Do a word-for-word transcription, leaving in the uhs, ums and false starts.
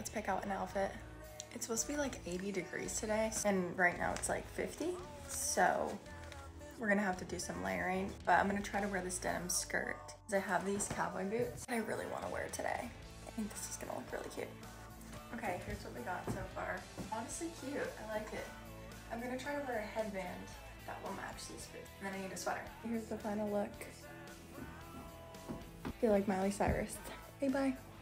let's pick out an outfit. It's supposed to be like eighty degrees today, and right now it's like fifty. So we're gonna have to do some layering, but I'm gonna try to wear this denim skirt. I have these cowboy boots that I really wanna wear today. I think this is gonna look really cute. Okay, here's what we got so far. Honestly cute, I like it. I'm gonna try to wear a headband that will match these boots. And then I need a sweater. Here's the final look. I feel like Miley Cyrus. Hey, bye.